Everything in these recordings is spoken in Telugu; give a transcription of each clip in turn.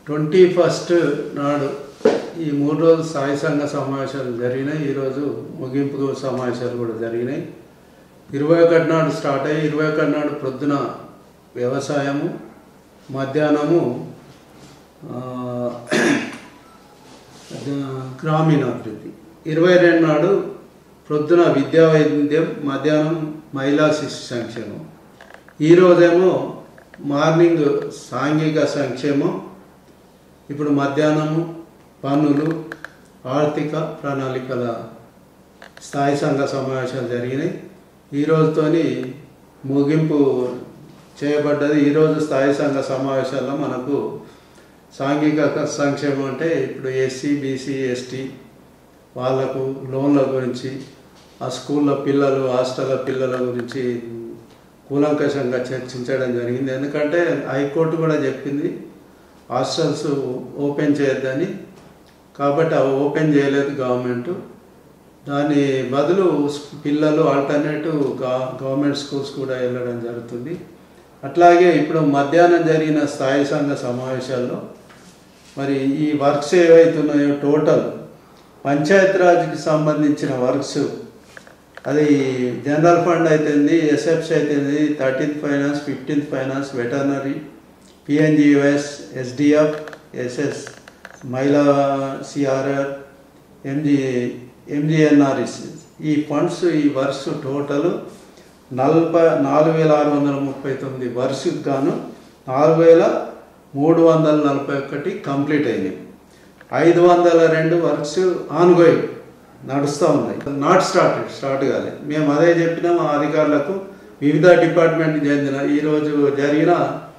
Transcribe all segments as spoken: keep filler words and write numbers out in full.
ట్వంటీ ఫస్ట్ నాడు ఈ మూడు రోజులు స్థాయి సంఘ సమావేశాలు జరిగినాయి. ఈరోజు ముగింపు సమావేశాలు కూడా జరిగినాయి. ఇరవై ఒకటి నాడు స్టార్ట్ అయ్యి ఇరవై ఒకటి నాడు ప్రొద్దున వ్యవసాయము, మధ్యాహ్నము గ్రామీణాభివృద్ధి, ఇరవై రెండు నాడు ప్రొద్దున విద్యా వైద్యం, మధ్యాహ్నం మహిళా శిశు సంక్షేమం, ఈరోజేమో మార్నింగ్ సాంఘిక సంక్షేమం, ఇప్పుడు మధ్యాహ్నము పన్నులు, ఆర్థిక ప్రణాళికల స్థాయి సంఘ సమావేశాలు జరిగినాయి. ఈరోజుతోని ముగింపు చేయబడ్డది. ఈరోజు స్థాయి సంఘ సమావేశాల్లో మనకు సాంఘిక సంక్షేమం అంటే ఇప్పుడు ఎస్సీ, బీసీ, ఎస్టీ వాళ్ళకు లోన్ల గురించి, ఆ స్కూళ్ళ పిల్లలు, హాస్టల్ల పిల్లల గురించి కూలంకషంగా చర్చించడం జరిగింది. ఎందుకంటే హైకోర్టు కూడా చెప్పింది హాస్టల్స్ ఓపెన్ చేయొద్దని. కాబట్టి అవి ఓపెన్ చేయలేదు గవర్నమెంట్. దాని బదులు పిల్లలు ఆల్టర్నేటివ్ గవర్నమెంట్ స్కూల్స్ కూడా వెళ్ళడం జరుగుతుంది. అట్లాగే ఇప్పుడు మధ్యాహ్నం జరిగిన స్థాయి సంఘ సమావేశాల్లో మరి ఈ వర్క్స్ ఏవైతున్నాయో టోటల్ పంచాయతీరాజ్కి సంబంధించిన వర్క్స్, అది జనరల్ ఫండ్ అయితేంది, ఎస్ఎఫ్సి అయితేంది, thirteenth finance, fifteenth finance, veterinary, PNGOs, SDF, SS, మహిళా సిఆర్ఆర్, ఎంజి ఎంజిఎన్ఆర్ఎస్, ఈ ఫండ్స్ ఈ వర్క్స్ టోటల్ నలభై నాలుగు వేల ఆరు వందల ముప్పై తొమ్మిది వర్క్స్కి గాను నాలుగు వేల మూడు వందల నలభై ఒకటి కంప్లీట్ అయినాయి. ఐదు వందల రెండు వర్క్స్ ఆన్గోయింగ్ నడుస్తూ ఉన్నాయి. నాట్ స్టార్టెడ్, స్టార్ట్ కాలేదు. మేము అదే చెప్పినాం అధికారులకు. వివిధ డిపార్ట్మెంట్కి చెందిన ఈరోజు జరిగిన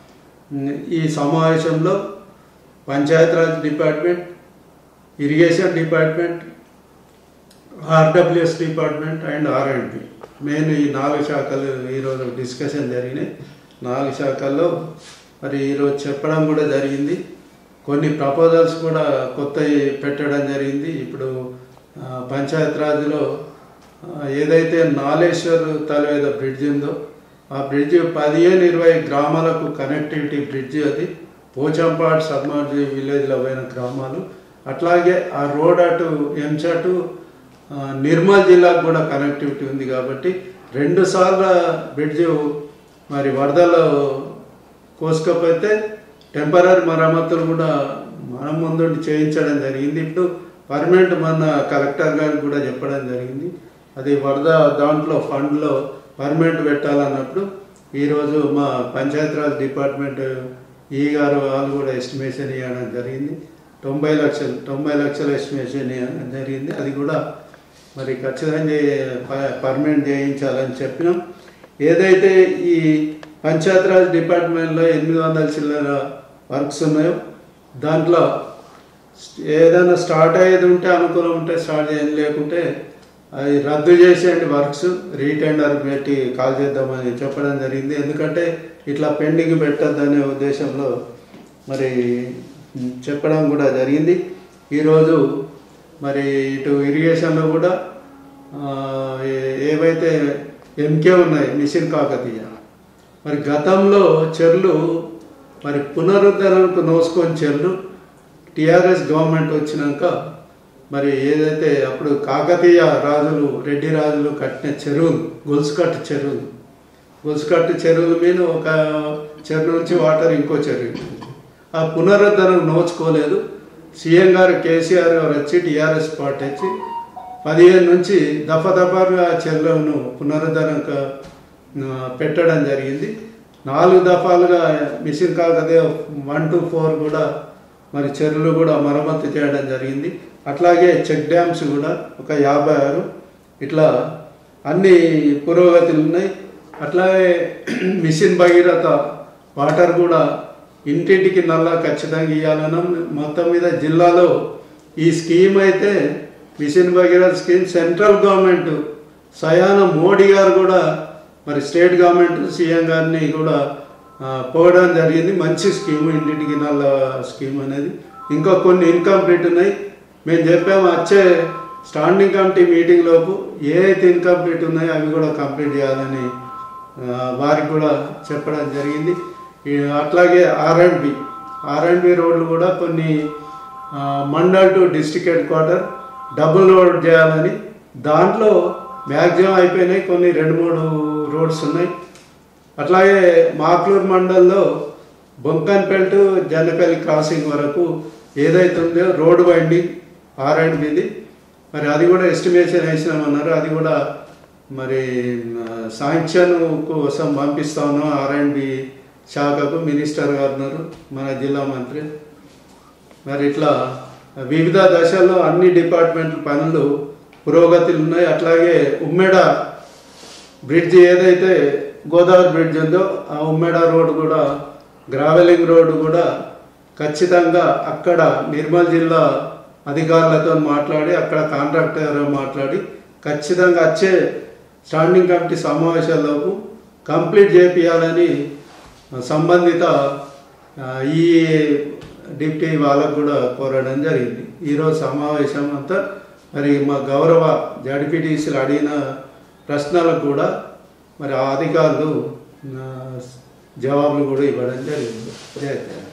ఈ సమావేశంలో Panchayati Raj department, irrigation department, RWS department and R and B, main ఈ నాలుగు శాఖలు ఈరోజు డిస్కషన్ జరిగినాయి. నాలుగు శాఖల్లో మరి ఈరోజు చెప్పడం కూడా జరిగింది. కొన్ని ప్రపోజల్స్ కూడా కొత్తవి పెట్టడం జరిగింది. ఇప్పుడు పంచాయతీరాజ్లో ఏదైతే నాలేశ్వర్ తలవేద బ్రిడ్జ్ ఉందో ఆ బ్రిడ్జ్ పదిహేను ఇరవై గ్రామాలకు కనెక్టివిటీ బ్రిడ్జ్. అది పోచంపాడు సబ్మర్జీ విలేజ్లో పోయిన గ్రామాలు. అట్లాగే ఆ రోడ్ అటు ఎంచటు నిర్మల్ జిల్లాకు కూడా కనెక్టివిటీ ఉంది. కాబట్టి రెండు సార్ల బ్రిడ్జ్ మరి వరదలో కోసుకపోతే టెంపరీ మరమ్మతులు కూడా మనం ముందుండి చేయించడం జరిగింది. ఇప్పుడు పర్మనెంట్ మన కలెక్టర్ గారికి కూడా చెప్పడం జరిగింది. అది వరద దాంట్లో ఫండ్లో పర్మనెంట్ పెట్టాలన్నప్పుడు ఈరోజు మా పంచాయతీరాజ్ డిపార్ట్మెంట్ ఈ గారు వాళ్ళు కూడా ఎస్టిమేషన్ ఇవ్వడం జరిగింది. తొంభై లక్షలు తొంభై లక్షల ఎస్టిమేషన్ ఇవ్వడం జరిగింది. అది కూడా మరి ఖచ్చితంగా పర్మనెంట్ చేయించాలని చెప్పినాం. ఏదైతే ఈ పంచాయతీరాజ్ డిపార్ట్మెంట్లో ఎనిమిది వందల చిల్లర వర్క్స్ ఉన్నాయో దాంట్లో ఏదైనా స్టార్ట్ అయ్యేది ఉంటే అనుకూలం ఉంటే స్టార్ట్ చేయండి, లేకుంటే అది రద్దు చేసేయండి వర్క్స్, రీటెండర్ పెట్టి కాల్ చేద్దామని చెప్పడం జరిగింది. ఎందుకంటే ఇట్లా పెండింగ్ పెట్టద్దనే ఉద్దేశంలో మరి చెప్పడం కూడా జరిగింది. ఈరోజు మరి ఇటు ఇరిగేషన్లో కూడా ఏవైతే ఎంకే ఉన్నాయి మిషన్ కాకతీయ, మరి గతంలో చెర్లు మరి పునరుద్ధరణకు నోసుకొని చెర్లు టీఆర్ఎస్ గవర్నమెంట్ వచ్చినాక మరి ఏదైతే అప్పుడు కాకతీయ రాజులు, రెడ్డి రాజులు కట్టిన చెరువులు, గొలుసుకట్టు చెరువులు, గొలుసుకట్టు చెరువుల మీద ఒక చెరువు నుంచి వాటర్ ఇంకో చెరువు, ఆ పునరుద్ధరణకు నోచుకోలేదు. సీఎం గారు కేసీఆర్ గారు వచ్చి టీఆర్ఎస్ పార్టీ వచ్చి పదిహేను నుంచి దఫా దఫాగా చెరువులను పునరుద్ధరణ పెట్టడం జరిగింది. నాలుగు దఫాలుగా mission Kakatiya one two four కూడా మరి చెరువులు కూడా మరమ్మతు చేయడం జరిగింది. అట్లాగే చెక్ డ్యామ్స్ కూడా ఒక యాభై ఆరు, ఇట్లా అన్ని పురోగతులు ఉన్నాయి. అట్లాగే మిషన్ భగీరథ వాటర్ కూడా ఇంటింటికి నల్లా ఖచ్చితంగా ఇవ్వాలన్నా. మొత్తం మీద జిల్లాలో ఈ స్కీమ్ అయితే mission Bhagiratha scheme central government స్వయాన మోడీ గారు కూడా మరి స్టేట్ గవర్నమెంట్ సీఎం గారిని కూడా పోవడం జరిగింది. మంచి స్కీము, ఇంటింటికి నల్ల స్కీమ్ అనేది. ఇంకా కొన్ని ఇన్కంప్లీట్ ఉన్నాయి. మేము చెప్పాము వచ్చే స్టాండింగ్ కమిటీ మీటింగ్ లోపు ఏ అయితే ఇన్కంప్లీట్ ఉన్నాయో అవి కూడా కంప్లీట్ చేయాలని వారికి కూడా చెప్పడం జరిగింది. అట్లాగే R and B R and B రోడ్లు కూడా కొన్ని mandal to district headquarter double road చేయాలని, దాంట్లో మ్యాక్సిమం అయిపోయినాయి, కొన్ని రెండు మూడు రోడ్స్ ఉన్నాయి. అట్లాగే మాక్లూరు మండల్లో బొంకన్పేట జన్నపల్లి క్రాసింగ్ వరకు ఏదైతే ఉందో రోడ్ వైండింగ్ ఆర్ అండ్ బిది, మరి అది కూడా ఎస్టిమేషన్ వేసినామన్నారు. అది కూడా మరి శాంక్షన్ కోసం పంపిస్తా ఉన్నాం ఆర్ అండ్ బి శాఖకు. మినిస్టర్ గారు ఉన్నారు, మన జిల్లా మంత్రి. మరి ఇట్లా వివిధ దశల్లో అన్ని డిపార్ట్మెంట్ల పనులు పురోగతిలు ఉన్నాయి. అట్లాగే ఉమ్మెడ బ్రిడ్జ్ ఏదైతే గోదావరి బ్రిడ్జ్ ఉందో ఆ ఉమ్మెడ రోడ్ కూడా గ్రావెలింగ్ రోడ్డు కూడా ఖచ్చితంగా అక్కడ నిర్మల్ జిల్లా అధికారులతో మాట్లాడి అక్కడ కాంట్రాక్టర్ మాట్లాడి ఖచ్చితంగా వచ్చే స్టాండింగ్ కమిటీ సమావేశాల్లోపు కంప్లీట్ చేపియాలని సంబంధిత ఈ డిప్టీ వాళ్ళకు కూడా కోరడం జరిగింది. ఈరోజు సమావేశం అంతా మరి మా గౌరవ జడ్పీటీసీలు అడిగిన ప్రశ్నలకు కూడా మరి ఆ అధికారులు జవాబులు కూడా ఇవ్వడం జరిగింది.